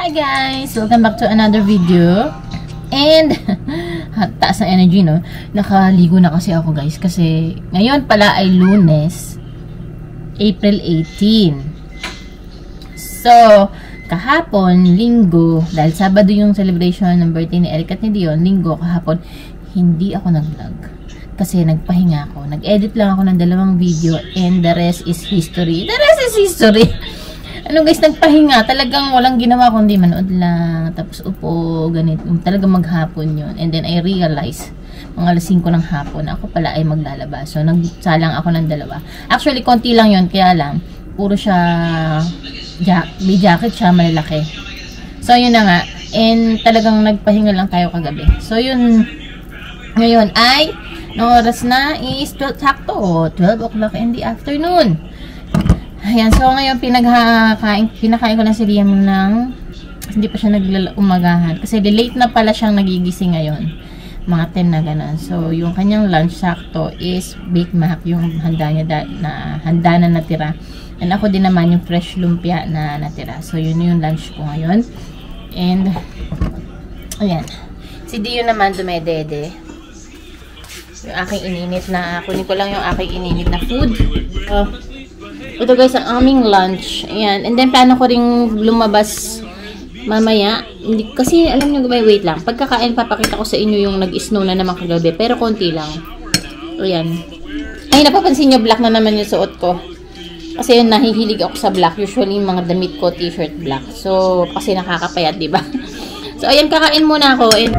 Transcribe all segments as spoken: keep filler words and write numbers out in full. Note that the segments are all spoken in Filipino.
Hi guys! Welcome back to another video. And, taas na energy, no? Nakaligo na kasi ako, guys. Kasi, ngayon pala ay Lunes, April eighteenth. So, kahapon, Linggo, dahil Sabado yung celebration ng birthday ni Eric at ni Dion, Linggo, kahapon, hindi ako nag-vlog. Kasi nagpahinga ako. Nag-edit lang ako ng dalawang video and the rest is history. The rest is history! Ano guys, nagpahinga. Talagang walang ginawa kundi manood lang. Tapos upo, ganito. Talagang maghapon yun. And then I realized, mga alas singko ng hapon, ako pala ay maglalaba. So, nagsalang ako ng dalawa. Actually, konti lang yun. Kaya lang, puro siya, jack, may jacket siya, malalaki. So, yun na nga. And talagang nagpahinga lang tayo kagabi. So, yun, ngayon ay, ng oras na is twelve, sakto, twelve o'clock in the afternoon. Ayan, so ngayon pinagkakain, pinakain ko na si Liam ng, hindi pa siya nag-umagahan. Kasi late na pala siyang nagigising ngayon. Mga ten na gano'n. So, yung kanyang lunch sakto is Big Mac, yung handa niya da, na, handa na natira. And ako din naman yung fresh lumpia na natira. So, yun yung lunch ko ngayon. And, ayan. Si Dio naman dumedede. Yung aking ininit na, kunin ko lang yung aking ininit na food. Oh. Ito guys, ang aming lunch. Ayan. And then, plano ko rin lumabas mamaya. Kasi, alam nyo, wait lang. Pagkakain, papakita ko sa inyo yung nag-snow na naman kagabi. Pero, konti lang. Ayan. Ay, napapansin nyo, black na naman yung suot ko. Kasi, yun, nahihilig ako sa black. Usually, yung mga damit ko, t-shirt black. So, kasi nakakapayat, diba? So, ayan, kakain muna ako. And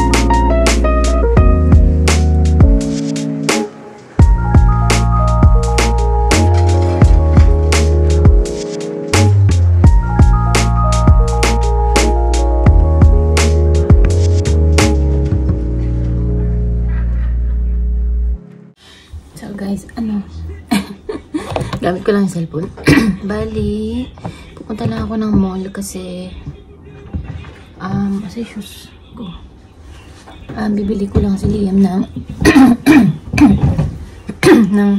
guys, ano, gamit ko lang yung cellphone. Bali, pupunta lang ako ng mall kasi um, kasi shoes ko. Um, bibili ko lang si Liam ng ng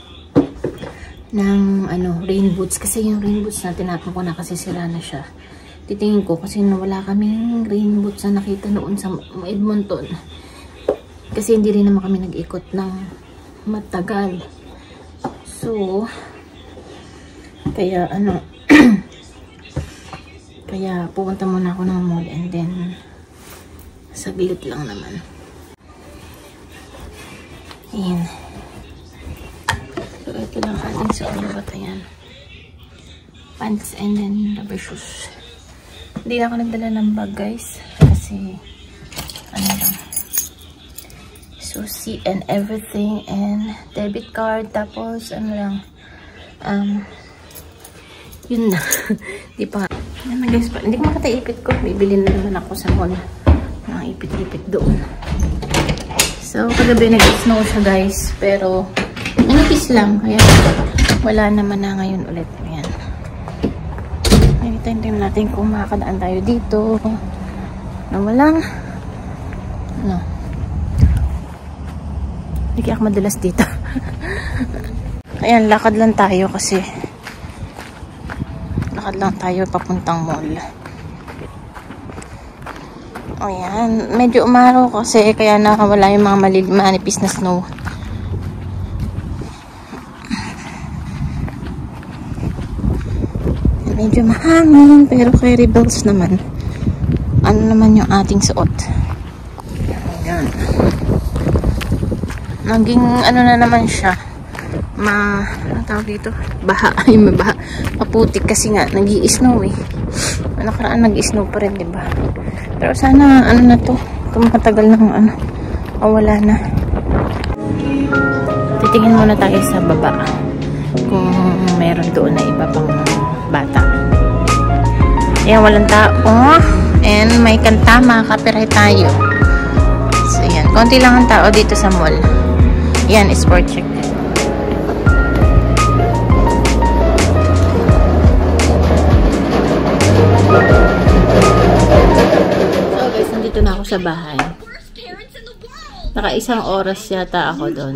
ng ano, rain boots. Kasi yung rain boots na tinapon ko na kasi sira na siya. Titingin ko kasi nawala kaming rain boots na nakita noon sa Edmonton. Kasi hindi rin naman kami nag-ikot ng matagal. So, kaya ano, kaya pupunta muna ako ng mall and then saglit lang naman. Ayan. So, ito lang ating sa ulawat. Ayan. Pants and then rubber shoes. Hindi na ako nagdala ng bag guys. Kasi, ano lang, susi and everything and debit card, tapos ano lang um yun na. Di pa yan na guys, pa hindi ko makataipit ko, bibili na naman ako sa mall ng ipit-ipit doon. So kagabi nag-snow siya guys, pero manipis lang, kaya wala naman na ngayon ulit. Ayan, hintayin natin kung makakadaan tayo dito na walang ano. Hindi ako madalas dito. Ayan, lakad lang tayo kasi lakad lang tayo papuntang mall. Ayan, medyo umaraw kasi kaya nakawala yung mga malil manipis na snow. Medyo mahangin pero kay rebels naman. Ano naman yung ating suot? Ayan. Naging ano na naman siya, ma, ano tawag dito? Baha, ay mabaha, maputik kasi nga, nag-i-snow eh. Nakaraan nag-i-snow pa rin, diba? Pero sana, ano na to, kung matagal ng ano, o wala na. Titingin muna tayo sa baba, kung meron doon na iba pang bata. Ayan, walang tao, and may kanta, makaka-copyright tayo. So, yan, konti lang ang tao dito sa mall. Yan, sport check. So guys, nandito na ako sa bahay. Naka isang oras yata ako doon.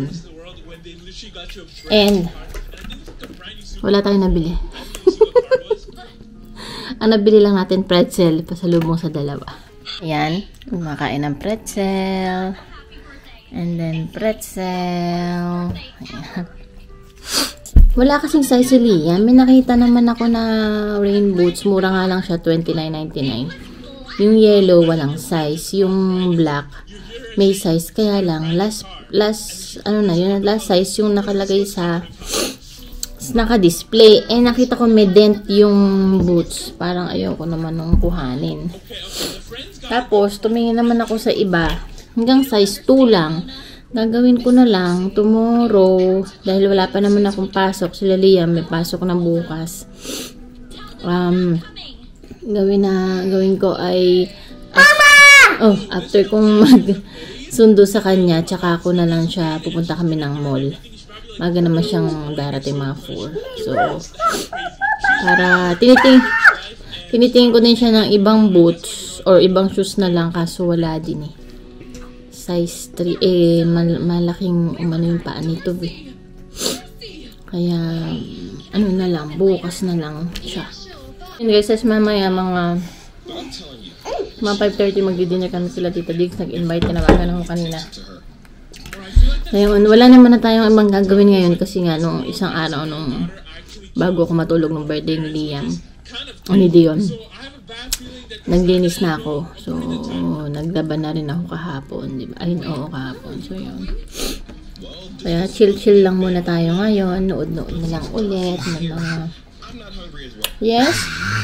And wala tayong nabili. Ang nabili lang natin pretzel, pasalubong sa dalawa. Ayan, kumakain ng pretzel. And then pretzel. Ayan. Wala kasing size si Liam. May nakita naman ako na rain boots. Mura nga lang siya, twenty-nine ninety-nine. Yung yellow, walang size. Yung black, may size. Kaya lang, last, last, ano na, yun, last size yung nakalagay sa naka-display. Eh, nakita ko may dent yung boots. Parang ayoko naman nung kuhanin. Tapos, tumingin naman ako sa iba. Hanggang size two lang. Gagawin ko na lang tomorrow. Dahil wala pa naman akong pasok. Sila Liam, may pasok na bukas. Um, gawin na, gawin ko ay... Mama! Oh, after kong mag-sundo sa kanya, tsaka ako na lang siya, pupunta kami ng mall. Maga naman siyang darating mga four. So, para tiniting, tinitingin ko din siya ng ibang boots or ibang shoes na lang kaso wala din eh. Size three, eh, mal malaking umano yung paa nito eh. Kaya, ano na lang, bukas na lang siya. And guys, as mamaya mga mga five thirty magdi-dinner kami sila Tita Diggs. Nag-invite, tinawagan ako kanina. Ngayon, wala naman na tayong ibang gagawin ngayon kasi nga nung isang araw nung bago ako matulog ng birthday ni Liam, o ni Dion, naglinis na ako. So, nagdaba na rin ako kahapon. Diba? Ay, oo, kahapon. So, yun. Kaya, chill-chill lang muna tayo ngayon. Nood-nood na lang ulit. Ng mga... Yes?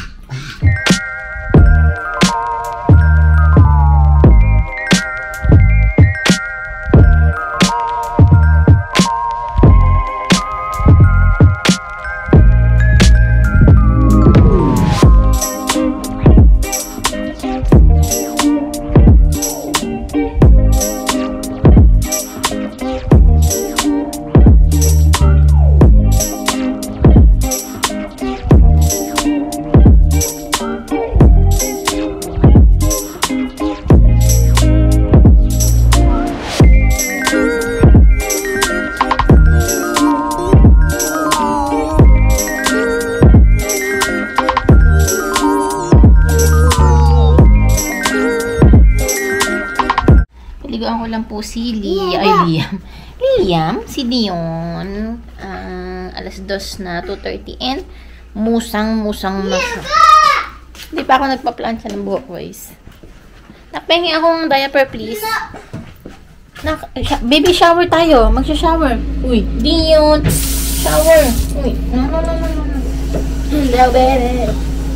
Ligoan ko lang po si Liam. Ay, Liam. Liam, si Dion. Uh, alas dos na, two thirty. And, musang-musang na siya. Hindi pa ako nagpa-plancha ng buhok, guys. Nakpengi akong diaper, please. Nak baby shower tayo. Magsha-shower. Uy, Dion. Shower. Uy, no, no, no, no, no. Hello, baby.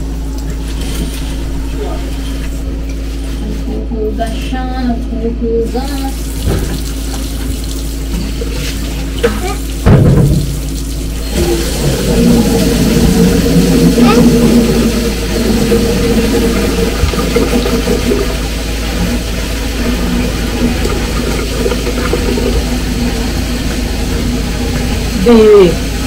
Naghuhugas siya, naghuhugas. Baby.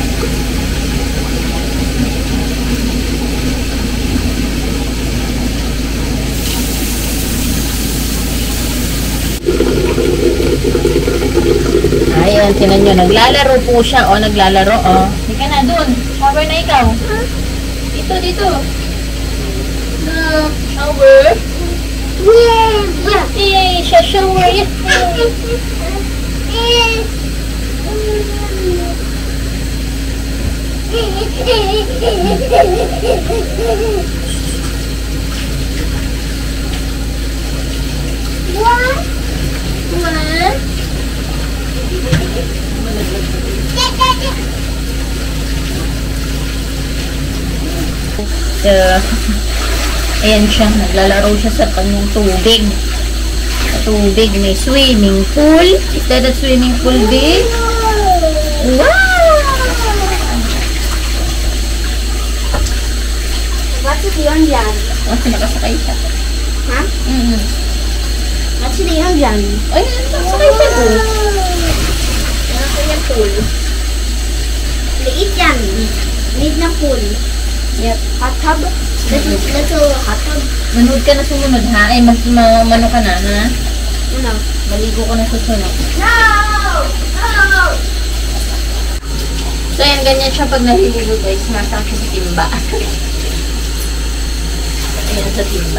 Ayan, tinan nyo, naglalaro po siya, o, naglalaro, o. Hindi ka na, dun. Shower na ikaw. Dito, dito. No, shower. Yeah, yeah, siya shower, yeah. What? What? Uh, ayan siya, naglalaro siya sa kanyang tubig. Sa tubig, may swimming pool. Is that a swimming pool, babe? Wow! What's the Dion dyan? Oh, nakasakay siya. Ha? Mm-hmm. What's the Dion dyan? Ay, nakasakay siya po. Ano ko yung pool? Liit yan. Liit na pool. Yep. Hot tub? Little, little hot tub? Manood ka na sumunod, ha? Ay, mag ma mano ka na, ha? Ano? Maligo ka na susunod. No! No! So, yan, ganyan siya pag naliligo, guys. Sumasang siya sa timba. yan sa timba.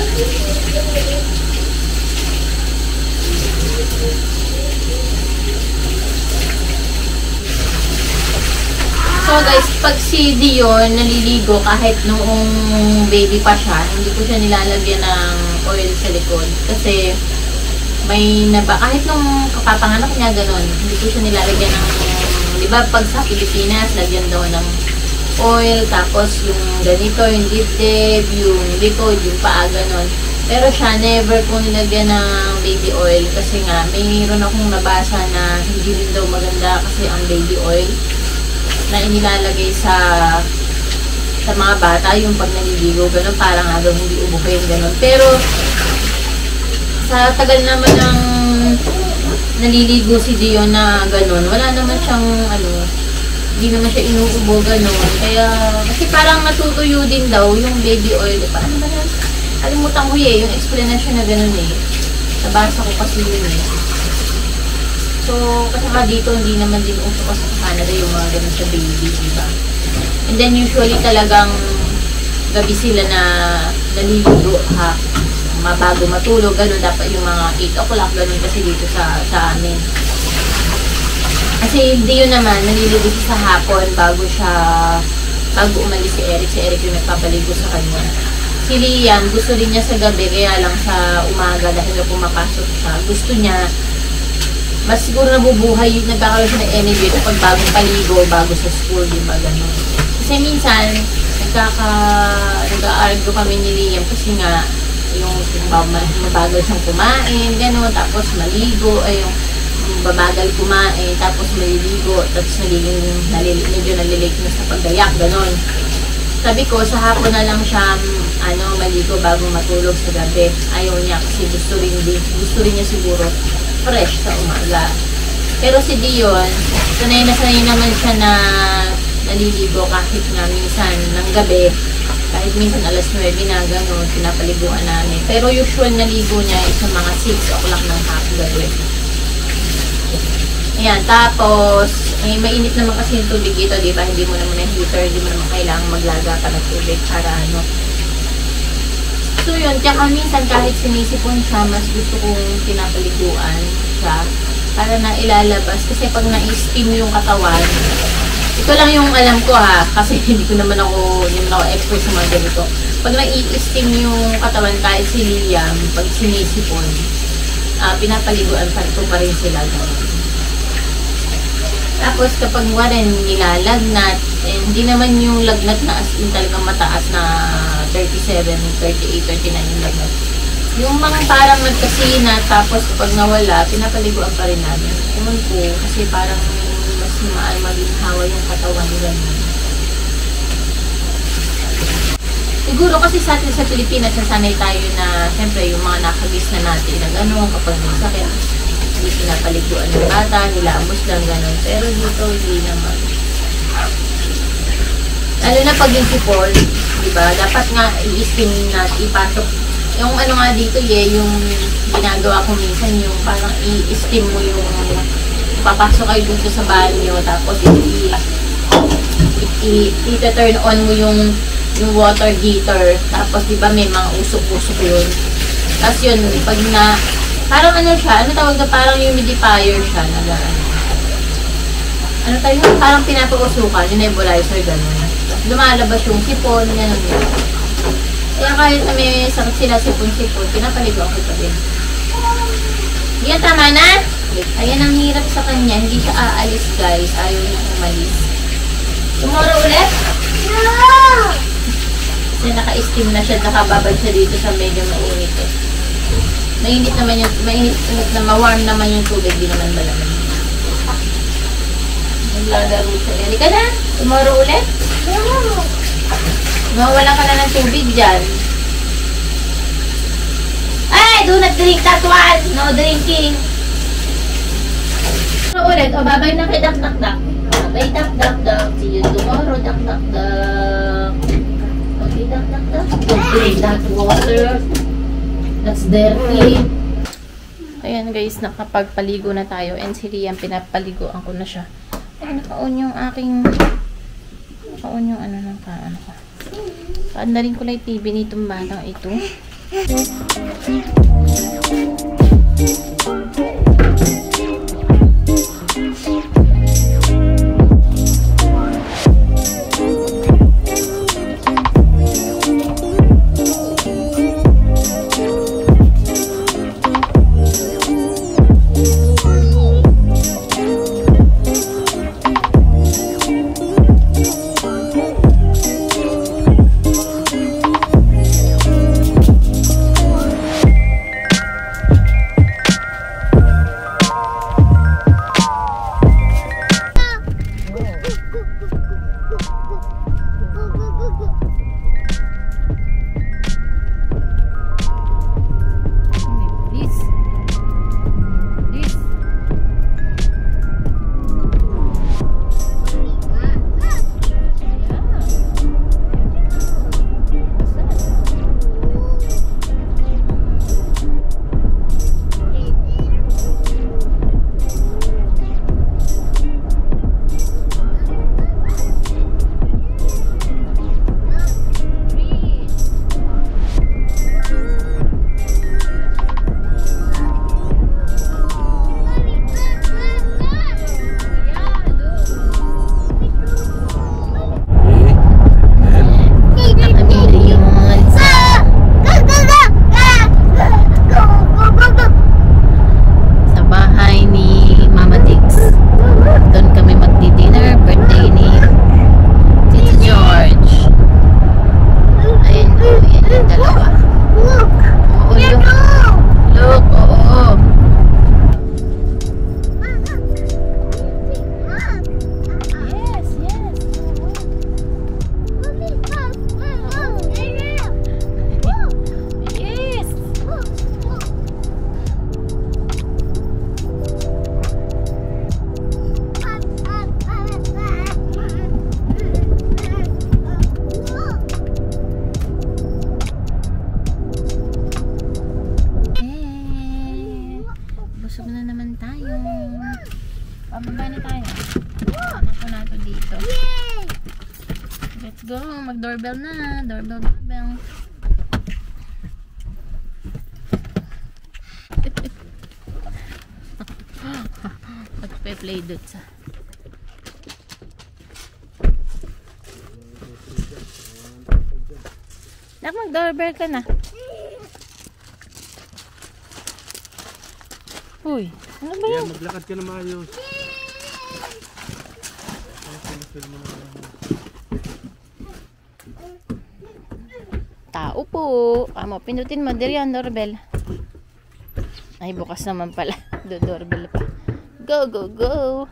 So guys, pag si Dyan naliligo kahit noong baby pa siya, hindi ko siya nilalagyan ng oil sa likod. Kasi may naba, kahit nung kapapanganak niya ganun, hindi ko siya nilalagyan ng, di ba pag sa Pilipinas, lagyan daw ng oil, tapos yung ganito, yung dibdib, yung likod, yung paa, ganun. Pero siya, never ko nilagyan ng baby oil kasi nga, mayroon akong nabasa na hindi rin daw maganda kasi ang baby oil na inilalagay sa sa mga bata, yung pag naliligo, gano'n, parang nga daw hindi ubukin, gano'n. Pero, sa tagal naman ng naliligo si Dyan na gano'n, wala naman siyang, ano, hindi naman siya inuubo, gano'n. Kaya, kasi parang natutuyo din daw yung baby oil. Paano ba yan? Kalimutan ko eh, yung explanation na gano'n eh. Nabasa ko kasi yun eh. So, kasi nga dito, hindi naman din uso kasi sa Canada yung mga ganun sa baby, diba? And then, usually talagang gabi sila na naliligo, ha? Mabago matulog, ganun. Dapat yung mga eight o'clock, ganun kasi dito sa, sa amin. Kasi hindi yun naman, naliligo siya sa hapon bago siya, bago umalis si Eric. Si Eric yung nagpapaligo sa kanya. Si Liam, gusto din niya sa gabi, kaya lang sa umaga dahil na pumapasok siya. Gusto niya, mas siguro nabubuhay yung nagkakaroon siya ng energy kapag bagong paligo, bago sa school, di ba, gano'n. Kasi minsan, nagkaka, nag-a-argue kami ni Liam kasi nga, yung mabagal siyang kumain, gano'n, tapos maligo, ay yung babagal kumain, tapos maliligo, tapos naliging, nalil, medyo nalilate na sa paggayak, gano'n. Sabi ko, sa hapon na lang siya, ano, maligo bago matulog sa gabi. Ayaw niya kasi gusto rin, gusto rin niya siguro fresh sa umaga. Pero si Dyan, sanay na sanay naman siya na naliligo kahit nga minsan ng gabi, kahit minsan alas nuwebe na gano'n, pinapaliguan namin. Pero usual naligo niya is sa mga six o'clock ng hapon. Ayan, tapos, eh, mainit naman kasi yung tubig dito, di ba? Hindi mo naman yung heater, hindi mo naman kailangan maglaga pa ng tubig para ano. So yun, kaya minsan kahit sinisipon siya, mas gusto kong pinapaliguan siya para na ilalabas. Kasi pag na-steam yung katawan, ito lang yung alam ko ha, kasi hindi ko naman ako, hindi naman ako expert sa mga ganito. Pag na-steam yung katawan, kahit si Liam, pag sinisipon, uh, pinapaliguan pa, ito pa rin sila gano'n. Tapos kapag warin nilalagnat, eh, hindi naman yung lagnat na as in talagang mataas na thirty-seven, thirty-eight, thirty-nine yung lagnat. Yung mga parang nagkasina, tapos kapag nawala, pinapaliguan pa rin namin. Ewan ko, kasi parang mas maal maginhawa yung katawan nila. Siguro kasi sa atin sa Pilipinas, nasanay tayo na, siyempre, yung mga nakagis na natin na gano'n, kapag may sakit, hindi pinapaliguan ng bata, nilamos lang gano'n. Pero dito, hindi naman. Lalo na pag yung sipon, diba? Dapat nga i-steam na, ipasok. Yung ano nga dito, eh, yung ginagawa ko minsan, yung parang i-steam mo yung, papasok kayo dito sa banyo, tapos i-turn on mo yung, yung water heater. Tapos, diba, may mga usok-usok yun. Tapos yun, pag na, parang ano siya, ano tawag na, parang humidifier siya, na gano'n. Ano tayo, parang pinapausukan, yung nebulizer, gano'n. Lumalabas yung sipon, gano'n yun. Kaya kahit na may sakit sila sipon-sipon, pinapaligo ako pa din. Yan, tama na? Ayan ang hirap sa kanya, hindi siya aalis guys, ayaw niya umalis. Tomorrow ulit? No! Kasi naka-steam na siya, nakababad siya dito sa medyo mainit eh. Mainit naman yung, mainit na ma-warm naman yung tubig, di naman ba naman. Naglalaro siya. Erika na, tomorrow ulit? No! Mawala ka na ng tubig dyan. Ay, do not drink that one! No drinking! Tomorrow ulit, o babay na kay Dak Dak Dak. Babay Dak Dak Dak. See you tomorrow, Dak Dak Dak. Okay, Dak Dak Dak. Don't drink that water. That's dirty. Ayan guys, nakapagpaligo na tayo. And si Liam, pinapaliguan ko na siya. Ay, naka-on yung aking naka-on yung ano ng ka, ano ka. Paandarin ko lang yung T V nitong batang ito. Go, mag-doorbell na. Doorbell, doorbell. Magpe-play doon sa. Nak, mag-doorbell ka na. Uy, ano ba yan? Maglakad ka na maayos. Tao po. Kamo, pindutin mo. Dyan, doorbell. Ay, bukas naman pala. Do doorbell pa. Go, go, go.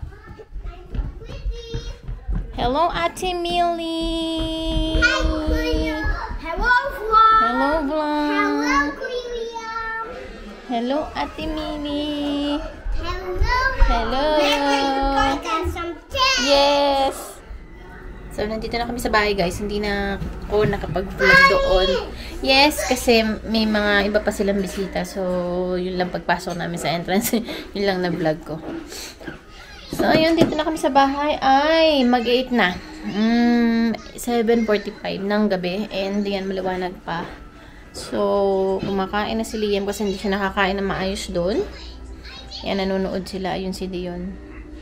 Hello, Ate Millie. Hello, vlog. Hello, vlog. Hello, William. Hello, Ate Millie. Hello. Hello. Let's get some tea. Yes. So, nandito na kami sa bahay, guys. Hindi na ako nakapag-vlog doon. Yes, kasi may mga iba pa silang bisita. So, yun lang pagpasok namin sa entrance. Yun lang na vlog ko. So, ayun. Dito na kami sa bahay. Ay, mag eight na. Mm, seven forty-five ng gabi. And, yan, maliwanag pa. So, kumakain na si Liam kasi hindi siya nakakain na maayos doon. Yan, nanonood sila. Ayun si Dion.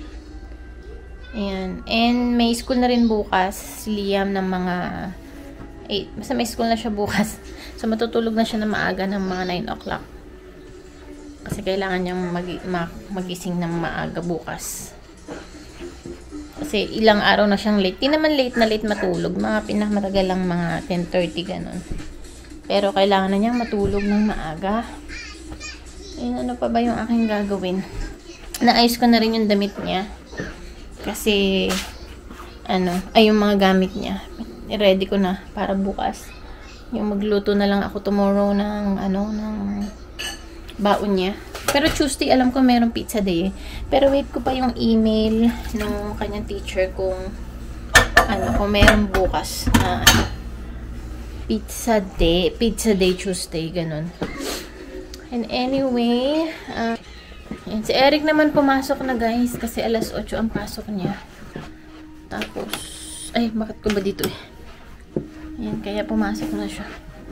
Ayan. And may school na rin bukas si Liam ng mga eight. Basta may school na siya bukas. So matutulog na siya na maaga ng mga nine o'clock. Kasi kailangan niyang mag mag magising ng maaga bukas. Kasi ilang araw na siyang late. Di naman late na late matulog. Mga pinakamatagal lang mga ten thirty ganun. Pero kailangan na niyang matulog ng maaga. Ayun, ano pa ba yung aking gagawin? Naayos ko na rin yung damit niya. Kasi, ano, ay yung mga gamit niya. I-ready ko na para bukas. Yung magluto na lang ako tomorrow ng, ano, ng baon niya. Pero Tuesday, alam ko meron pizza day. Pero wait ko pa yung email ng kanyang teacher kung, ano, kung meron bukas na pizza day. Pizza day Tuesday, ganun. And anyway, uh, yan. Si Eric naman pumasok na, guys, kasi alas otso ang pasok niya. Tapos Ay, bakit ko ba dito eh? Ayan, kaya pumasok na siya.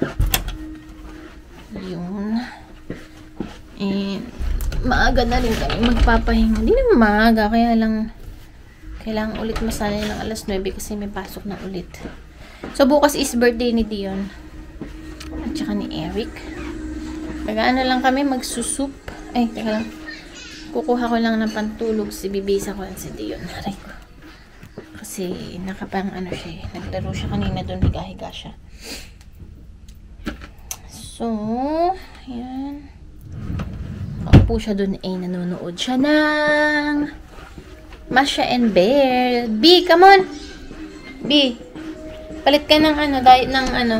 Yun. And, maaga na rin kami magpapahinga. Hindi naman maaga, kaya lang kailangan ulit masanay ng alas nuwebe kasi may pasok na ulit. So, bukas is birthday ni Dyan. At saka ni Eric. Nag-ano lang kami, magsusup. Ay, teka lang. Kukuha ko lang ng pantulog. Si bibisa ko lang si Dyan. Aray ko. Kasi, nakapang ano siya. Naglaro siya kanina doon. Higa-higa siya. So, yan. Ako siya doon ay nanonood siya ng Masha and Bear. B, come on! B, palit ka ng ano, diet ng ano.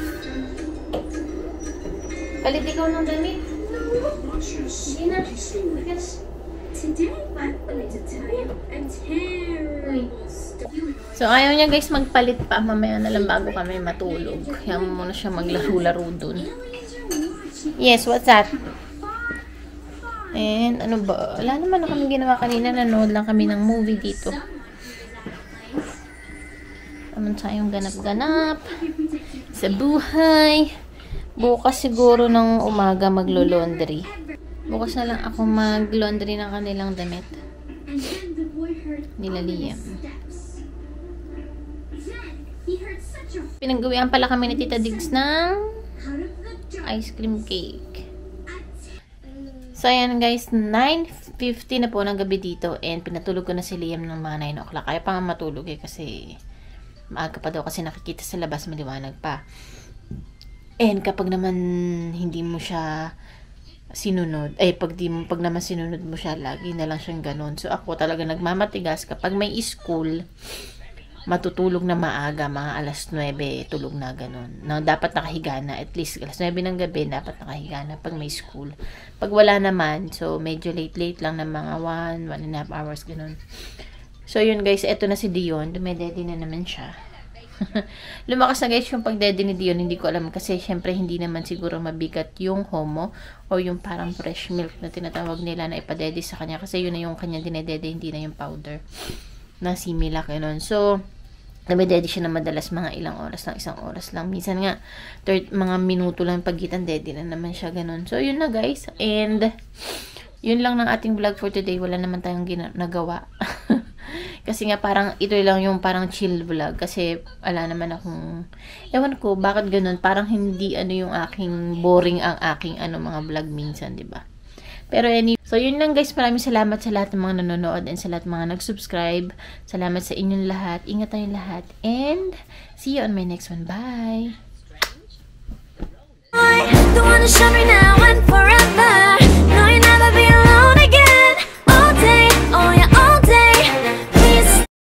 Palit ikaw ng damit. Hindi na. Today, I'm going to tell you a terrible story. So, ayaw niya guys magpalit pa. Mamaya na lang bago kami matulog. Kaya muna siya maglaro-laro dun. Yes, what's that? And, ano ba? Wala naman na kami ginawa kanina. Nanood lang kami ng movie dito. Naman tayong ganap-ganap. Sa buhay. Bukas siguro ng umaga maglo-laundry. Bukas na lang ako mag-laundry ng kanilang damit. Nila Liam. Pinanggawian pala kami ni Tita Diggs ng ice cream cake. So, ayan guys, nine fifty na po ng gabi dito and pinatulog ko na si Liam ng mga nine o'clock. Kaya pa nga matulog eh kasi maaga pa daw kasi nakikita sa labas, maliwanag pa. And kapag naman hindi mo siya sinunod, ay pag, di, pag naman sinunod mo siya, lagi na lang siyang ganun. So, ako talaga nagmamatigas kapag may school, matutulog na maaga, mga alas nuwebe, tulog na ganun. Na, dapat nakahiga na, at least alas nuwebe ng gabi, dapat nakahiga na pag may school. Pag wala naman, so medyo late-late lang na mga one, one and a half hours, ganun. So, yun guys, eto na si Dyan, dumedede na naman siya. Lumakas na guys yung pag-daddy ni Dyan, hindi ko alam kasi syempre hindi naman siguro mabigat yung homo o yung parang fresh milk na tinatawag nila na ipa-daddy sa kanya kasi yun na yung kanya dinedede, hindi na yung powder na similak yun. So, nabedede siya na madalas mga ilang oras lang, isang oras lang. Minsan nga, third, mga minuto lang pagitan, daddy na naman siya ganun. So, yun na guys. And, yun lang ng ating vlog for today. Wala naman tayong nagawa. Kasi nga parang ito lang yung parang chill vlog. Kasi wala naman akong, ewan ko, bakit ganun? Parang hindi ano yung aking, boring ang aking ano mga vlog minsan, di ba? Pero anyway, so yun lang guys. Maraming salamat sa lahat ng mga nanonood and sa lahat ng mga nag-subscribe. Salamat sa inyong lahat. Ingat tayong lahat. And see you on my next one. Bye! I don't wanna shout right now.